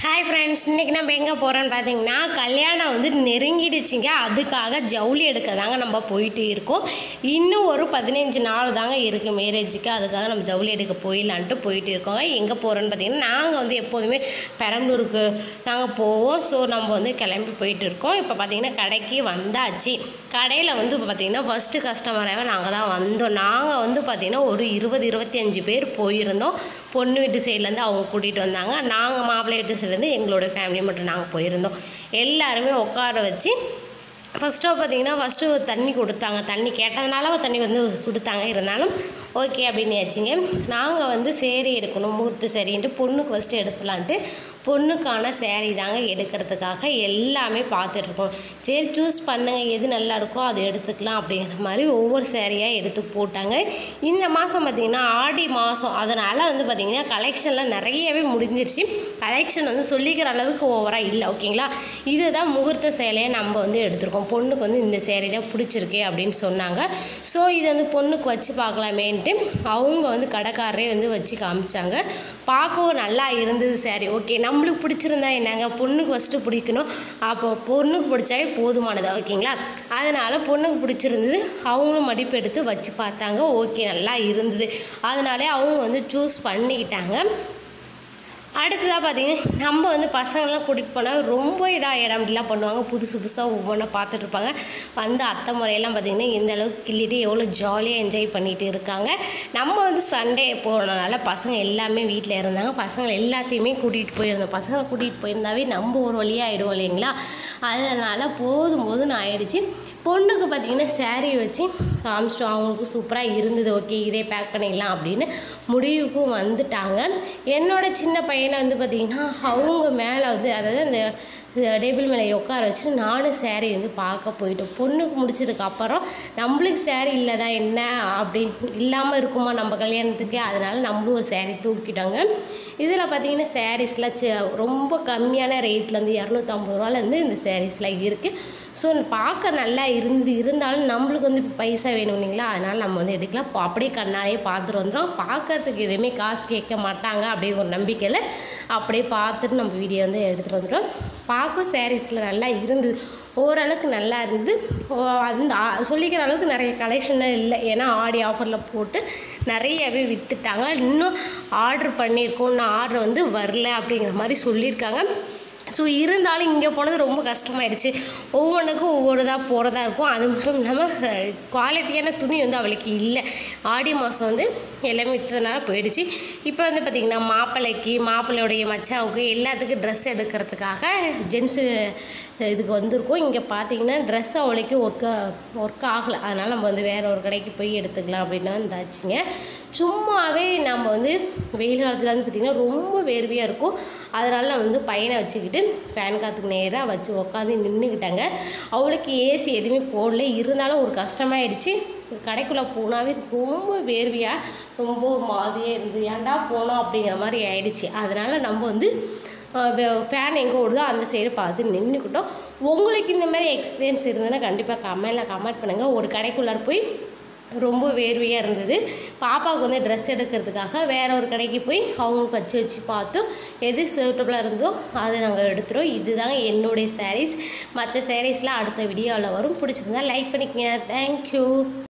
Hi friends, இன்றைக்கி நம்ம எங்கே போகிறோன்னு பார்த்தீங்கன்னா கல்யாணம் வந்து நெருங்கிடுச்சிங்க. அதுக்காக ஜவுளி எடுக்க தாங்க நம்ம போயிட்டு இருக்கோம். இன்னும் ஒரு 15 நாள் தாங்க இருக்குது மேரேஜுக்கு. அதுக்காக நம்ம ஜவுளி எடுக்க போயிடலான்ட்டு போயிட்டு இருக்கோங்க. எங்கே போகிறோன்னு பார்த்தீங்கன்னா நாங்கள் வந்து எப்போதுமே பெரம்பலூருக்கு நாங்கள் போவோம். ஸோ நம்ம வந்து கிளம்பி போயிட்டு இருக்கோம். இப்போ பார்த்திங்கன்னா கடைக்கு வந்தாச்சு. கடையில் வந்து இப்போ பார்த்திங்கன்னா ஃபஸ்ட்டு கஸ்டமராகவே நாங்கள் தான் வந்தோம். நாங்கள் வந்து பார்த்திங்கன்னா ஒரு 20-25 பேர் போயிருந்தோம். பொண்ணு வீட்டு சைட்லேருந்து அவங்க கூட்டிகிட்டு வந்தாங்க. நாங்கள் மாப்பிள்ளை வீட்டு சைட்லேருந்து எங்களோட ஃபேமிலி மட்டும் நாங்கள் போயிருந்தோம். எல்லாருமே உட்கார வச்சு ஃபஸ்ட்டு தண்ணி கொடுத்தாங்க. தண்ணி கேட்டதுனால தண்ணி வந்து கொடுத்தாங்க. இருந்தாலும் ஓகே அப்படின்னு ஆச்சுங்க. நாங்கள் வந்து சேரீ எடுக்கணும், முகூர்த்த சேரீன்ட்டு பொண்ணுக்கு ஃபஸ்ட்டு எடுத்துலான்ட்டு பொண்ணுக்கான சேரீ தாங்க எடுக்கிறதுக்காக எல்லாமே பார்த்துட்ருக்கோம். சரி சூஸ் பண்ணுங்கள், எது நல்லா இருக்கோ அது எடுத்துக்கலாம் அப்படிங்கிற மாதிரி ஒவ்வொரு சேரீயாக எடுத்து போட்டாங்க. இந்த மாதம் பார்த்திங்கன்னா ஆடி மாதம், அதனால் வந்து பார்த்திங்கன்னா கலெக்ஷன்லாம் நிறையவே முடிஞ்சிருச்சு. கலெக்ஷன் வந்து சொல்லிக்கிற அளவுக்கு ஓவராக இல்லை. ஓகேங்களா, இதுதான் முகூர்த்த சேலையை நம்ம வந்து எடுத்துருக்கோம். பொண்ணுக்கு வந்து இந்த சேரீ தான் பிடிச்சிருக்கு அப்படின்னு சொன்னாங்க. ஸோ இது வந்து பொண்ணுக்கு வச்சு பார்க்கலாமேன்ட்டு அவங்க வந்து கடைக்காரரே வந்து வச்சு காமிச்சாங்க. பார்க்கவும் நல்லா இருந்தது சேரீ. ஓகே, நம்மளுக்கு பிடிச்சிருந்தா என்னங்க, பொண்ணுக்கு ஃபஸ்ட்டு பிடிக்கணும். அப்போ பொண்ணுக்கு பிடிச்சாவே போதுமானது. ஓகேங்களா, அதனால் பொண்ணுக்கு பிடிச்சிருந்தது. அவங்களும் மடிப்பு எடுத்து வச்சு பார்த்தாங்க. ஓகே, நல்லா இருந்தது. அதனாலே அவங்க வந்து சூஸ் பண்ணிக்கிட்டாங்க. அடுத்ததாக பார்த்திங்கன்னா நம்ம வந்து பசங்களாம் கூட்டிகிட்டு போனால் ரொம்ப இதாக இடம்லாம் பண்ணுவாங்க. புதுசாக ஒவ்வொன்றா பார்த்துட்ருப்பாங்க. வந்து அத்தை முறையெல்லாம் பார்த்திங்கன்னா இந்த அளவுக்கு கிள்ளிட்டு எவ்வளோ ஜாலியாக என்ஜாய் பண்ணிகிட்டு இருக்காங்க. நம்ம வந்து சண்டே போனதுனால பசங்க எல்லாமே வீட்டில் இருந்தாங்க. பசங்களை எல்லாத்தையுமே கூட்டிகிட்டு போயிருந்தோம். பசங்களை கூட்டிகிட்டு போயிருந்தாவே நம்ம ஒரு வழியாக ஆகிடுவோம் இல்லைங்களா. அதனால் போதும்னு ஆயிடுச்சு. பொண்ணுக்கு பார்த்திங்கன்னா சேரீ வச்சு காமிச்சிட்டோம். அவங்களுக்கு சூப்பராக இருந்தது. ஓகே, இதே பேக் பண்ணிடலாம் அப்படின்னு முடிவுக்கும் வந்துட்டாங்க. என்னோடய சின்ன பையனை வந்து பார்த்திங்கன்னா அவங்க மேலே வந்து, அதாவது அந்த டேபிள் மேலே உட்கார வச்சுட்டு நானும் சேரீ வந்து பார்க்க போயிட்டோம். பொண்ணுக்கு முடிச்சதுக்கப்புறம் நம்மளுக்கு சேரீ இல்லைனா என்ன அப்படி இல்லாமல் இருக்குமா நம்ம கல்யாணத்துக்கு, அதனால் நம்மளும் ஒரு சேரீ தூக்கிட்டோங்க. இதில் பார்த்திங்கன்னா சாரீஸ்லாம் ரொம்ப கம்மியான ரேட்லேருந்து 250 ரூபாலேருந்து இந்த சாரீஸ்லாம் இருக்குது. ஸோ பார்க்க நல்லா இருந்தாலும் நம்மளுக்கு வந்து இப்போ பைசா வேணும் இல்லைங்களா, அதனால் நம்ம வந்து எடுக்கலாம். அப்படியே கண்ணாலேயே பார்த்துட்டு வந்துடும். பார்க்கறதுக்கு எதுவுமே காசு கேட்க மாட்டாங்க அப்படிங்கிற ஒரு நம்பிக்கையில் அப்படியே பார்த்துட்டு நம்ம வீடியோ வந்து எடுத்துகிட்டு வந்துடும். பார்க்க சாரீஸில் நல்லா இருந்தது, ஓரளவுக்கு நல்லா இருந்தது. அந்த சொல்லிக்கிற அளவுக்கு நிறைய கலெக்ஷன்லாம் இல்லை. ஏன்னா ஆடி ஆஃபரில் போட்டு நிறையவே விற்றுட்டாங்க. இன்னும் ஆர்டர் பண்ணியிருக்கோம், இன்னும் ஆர்டர் வந்து வரல அப்படிங்கிற மாதிரி சொல்லியிருக்காங்க. ஸோ இருந்தாலும் இங்கே போனது ரொம்ப கஷ்டமாயிடுச்சு. ஒவ்வொன்றுக்கும் ஒவ்வொருதாக போகிறதா இருக்கும். அது மட்டும் இல்லாமல் குவாலிட்டியான துணி வந்து அவளுக்கு இல்லை. ஆடி மாதம் வந்து எல்லாமே விற்றதுனால போயிடுச்சு. இப்போ வந்து பார்த்திங்கன்னா மாப்பிள்ளையோடைய மச்சாவுக்கு எல்லாத்துக்கும் ட்ரெஸ் எடுக்கிறதுக்காக ஜென்ஸு இதுக்கு வந்திருக்கோம். இங்கே பார்த்திங்கன்னா ட்ரெஸ் அவளுக்கு ஒர்க் ஆகலை. அதனால் நம்ம வந்து வேறு ஒரு கடைக்கு போய் எடுத்துக்கலாம் அப்படின்னு வந்தாச்சுங்க. சும்மாவே நம்ம வந்து வெயில் காலத்தில் வந்து பார்த்திங்கன்னா ரொம்ப வேர்வையாக இருக்கும். அதனால் நான் வந்து பையனை வச்சுக்கிட்டு ஃபேன் காற்றுக்கு நேராக வச்சு உட்காந்து நின்றுக்கிட்டாங்க. அவளுக்கு ஏசி எதுவுமே போடல. இருந்தாலும் ஒரு கஷ்டமாயிடுச்சு. கடைக்குள்ளே போனாவே ரொம்ப வேர்வையாக ரொம்ப மாதிரியாக இருந்தது. ஏன்டா போனோம் அப்படிங்கிற மாதிரி ஆயிடுச்சு. அதனால் நம்ம வந்து ஃபேன் எங்கே ஓடுதோ அந்த சைடு பார்த்து நின்றுக்கிட்டோம். உங்களுக்கு இந்த மாதிரி எக்ஸ்பீரியன்ஸ் இருந்ததுன்னா கண்டிப்பாக கமெண்ட் பண்ணுங்கள். ஒரு கடைக்குள்ளார போய் ரொம்ப வேர்வையாக இருந்தது. பாப்பாவுக்கு வந்து ட்ரெஸ் எடுக்கிறதுக்காக வேறு ஒரு கடைக்கு போய் அவங்களுக்கு வச்சு பார்த்தோம். எது சூட்டபுளாக இருந்தோ அதை நாங்கள் எடுத்துகிறோம். இதுதாங்க என்னுடைய சாரீஸ். மற்ற சாரீஸ்லாம் அடுத்த வீடியோவில் வரும். பிடிச்சிருந்தா லைக் பண்ணிக்கங்க. தேங்க்யூ.